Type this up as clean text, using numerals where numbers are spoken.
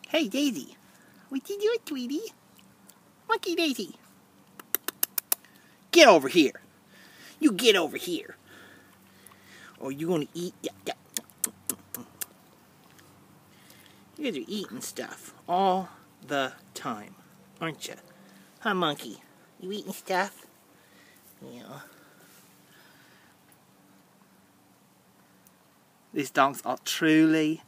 Hey, Daisy. What you doing, sweetie? Monkey Daisy. Get over here. You get over here. Or you gonna eat. You guys are eating stuff all the time, aren't you? Huh, monkey? You eating stuff? Yeah. These dogs are truly